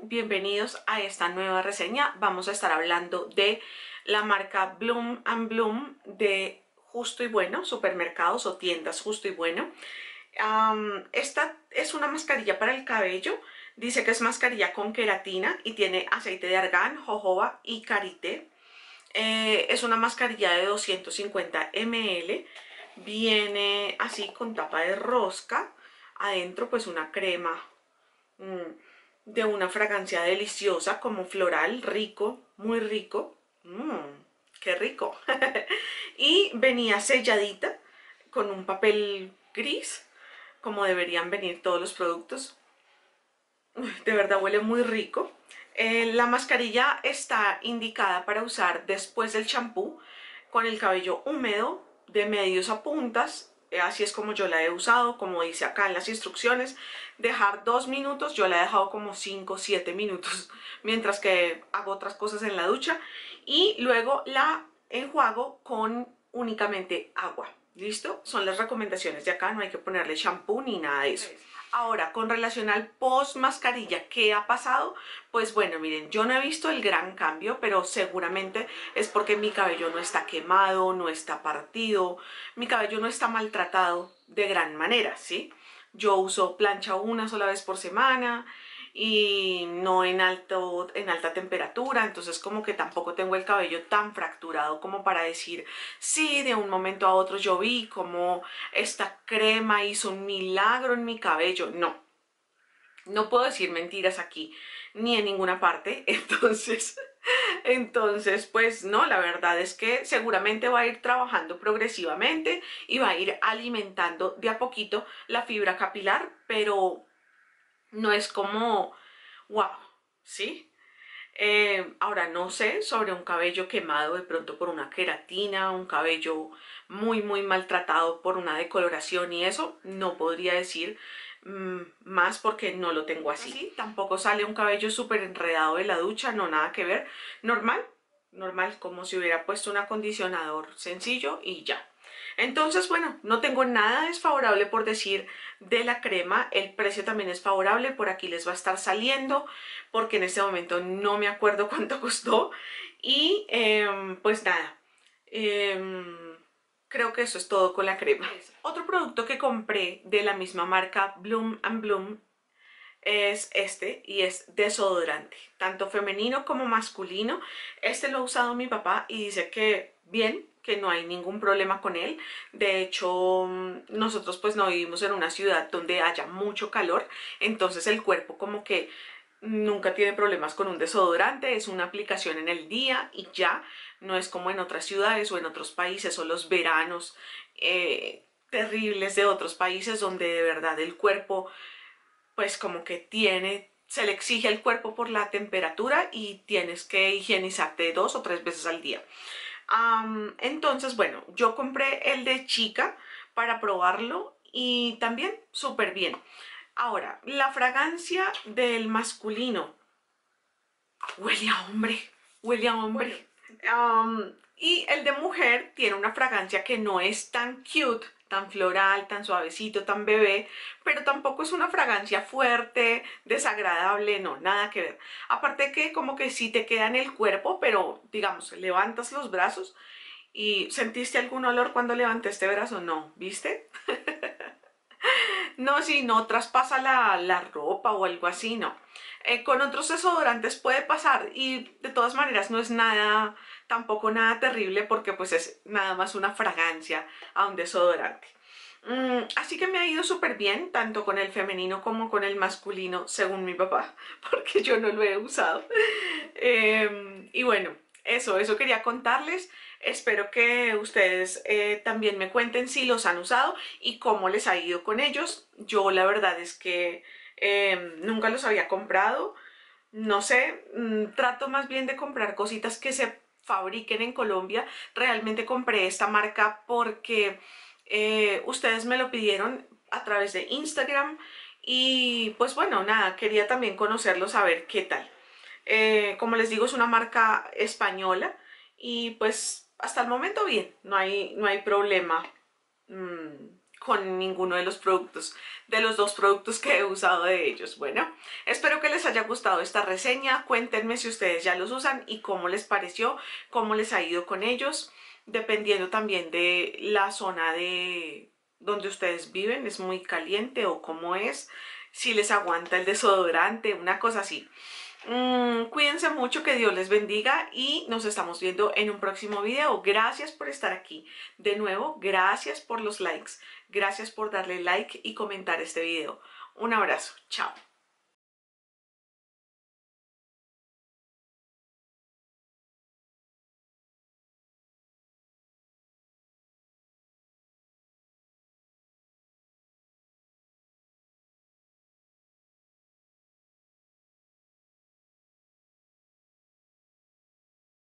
Bienvenidos a esta nueva reseña. Vamos a estar hablando de la marca Bloom & Bloom de Justo y Bueno, supermercados o tiendas Justo y Bueno. Esta es una mascarilla para el cabello. Dice que es mascarilla con queratina y tiene aceite de argán, jojoba y karité. Es una mascarilla de 250 ml. Viene así con tapa de rosca. Adentro pues una crema de una fragancia deliciosa como floral, rico, muy rico. ¡Qué rico! Y venía selladita con un papel gris, como deberían venir todos los productos. De verdad huele muy rico. La mascarilla está indicada para usar después del champú, con el cabello húmedo, de medios a puntas. Así es como yo la he usado, como dice acá en las instrucciones, dejar 2 minutos. Yo la he dejado como 5 o 7 minutos mientras que hago otras cosas en la ducha, y luego la enjuago con únicamente agua. ¿Listo? Son las recomendaciones de acá, no hay que ponerle champú ni nada de eso. Ahora, con relación al post mascarilla, ¿qué ha pasado? Pues bueno, miren, yo no he visto el gran cambio, pero seguramente es porque mi cabello no está quemado, no está partido, mi cabello no está maltratado de gran manera, ¿sí? Yo uso plancha una sola vez por semana y no en alta temperatura, entonces como que tampoco tengo el cabello tan fracturado como para decir, sí, de un momento a otro yo vi como esta crema hizo un milagro en mi cabello. No puedo decir mentiras aquí ni en ninguna parte, entonces pues no, la verdad es que seguramente va a ir trabajando progresivamente y va a ir alimentando de a poquito la fibra capilar, pero no es como, wow, ¿sí? Ahora no sé sobre un cabello quemado de pronto por una queratina, un cabello muy maltratado por una decoloración y eso, no podría decir más porque no lo tengo así. ¿Sí? Tampoco sale un cabello súper enredado de la ducha, no, nada que ver, normal, como si hubiera puesto un acondicionador sencillo y ya. Entonces, bueno, no tengo nada desfavorable por decir de la crema. El precio también es favorable, por aquí les va a estar saliendo, porque en este momento no me acuerdo cuánto costó. Y pues nada, creo que eso es todo con la crema. Otro producto que compré de la misma marca Bloom & Bloom es este, y es desodorante, tanto femenino como masculino. Este lo ha usado mi papá y dice que bien, que no hay ningún problema con él. De hecho, nosotros pues no vivimos en una ciudad donde haya mucho calor, entonces el cuerpo como que nunca tiene problemas con un desodorante. Es una aplicación en el día y ya, no es como en otras ciudades o en otros países o los veranos terribles de otros países donde de verdad el cuerpo pues como que se le exige al cuerpo por la temperatura y tienes que higienizarte 2 o 3 veces al día. Entonces, bueno, yo compré el de chica para probarlo y también súper bien. Ahora, la fragancia del masculino huele a hombre, huele a hombre. Y el de mujer tiene una fragancia que no es tan cute, tan floral, tan suavecito, tan bebé, pero tampoco es una fragancia fuerte, desagradable, no, nada que ver. Aparte que como que sí te queda en el cuerpo, pero digamos, levantas los brazos y ¿sentiste algún olor cuando levanté este brazo? No, ¿viste? No, si no traspasa la ropa o algo así, no. Con otros desodorantes puede pasar y de todas maneras no es nada, tampoco nada terrible, porque pues es nada más una fragancia a un desodorante. Así que me ha ido súper bien, tanto con el femenino como con el masculino, según mi papá, porque yo no lo he usado. Y bueno, eso quería contarles. Espero que ustedes también me cuenten si los han usado y cómo les ha ido con ellos. Yo la verdad es que nunca los había comprado. No sé, trato más bien de comprar cositas que se fabriquen en Colombia. Realmente compré esta marca porque ustedes me lo pidieron a través de Instagram y pues bueno, nada, quería también conocerlos, a ver qué tal. Como les digo, es una marca española y pues hasta el momento bien, no hay problema con ninguno de los productos, de los dos productos que he usado de ellos. Bueno, espero que les haya gustado esta reseña. Cuéntenme si ustedes ya los usan y cómo les pareció, cómo les ha ido con ellos, dependiendo también de la zona de donde ustedes viven, es muy caliente o cómo es, si les aguanta el desodorante, una cosa así. Cuídense mucho, que Dios les bendiga y nos estamos viendo en un próximo video. Gracias por estar aquí. De nuevo, gracias por los likes. Gracias por darle like y comentar este video. Un abrazo. Chao.